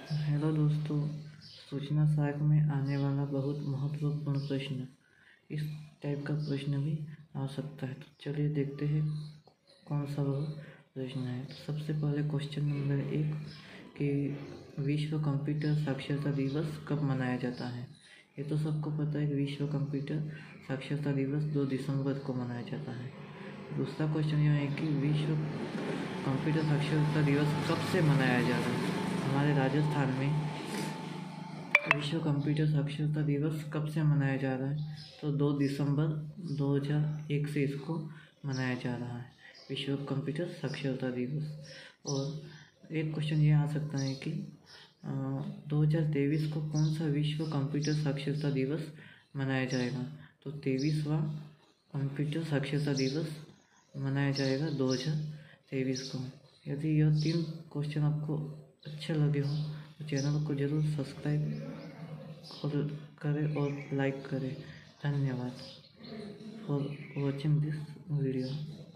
Hello दोस्तों, सूचना शास्त्र में आने वाला बहुत महत्वपूर्ण प्रश्न, इस टाइप का प्रश्न भी आ सकता है। तो चलिए देखते हैं कौन सा वह प्रश्न है। तो सबसे पहले क्वेश्चन नंबर 1 कि विश्व कंप्यूटर साक्षरता दिवस कब मनाया जाता है। ये तो सबको पता है कि विश्व कंप्यूटर साक्षरता दिवस 2 दिसंबर को मनाया जाता है। दूसरा क्वेश्चन यह है कि विश्व कंप्यूटर साक्षरता दिवस कब से मनाया जा रहा है। हमारे राजस्थान में विश्व कंप्यूटर साक्षरता दिवस कब से मनाया जा रहा है, तो 2 दिसंबर 2001 से इसको मनाया जा रहा है, विश्व कंप्यूटर साक्षरता दिवस। और एक क्वेश्चन ये आ सकता है कि 2023 को कौन सा विश्व कंप्यूटर साक्षरता दिवस मनाया जाएगा। तो 23वां कंप्यूटर साक्षरता दिवस मनाया जाएगा 2023 को। यदि यह 3 क्वेश्चन आपको अच्छे लगे हो तो चैनल को ज़रूर सब्सक्राइब करें और लाइक करें। धन्यवाद फॉर वॉचिंग दिस वीडियो।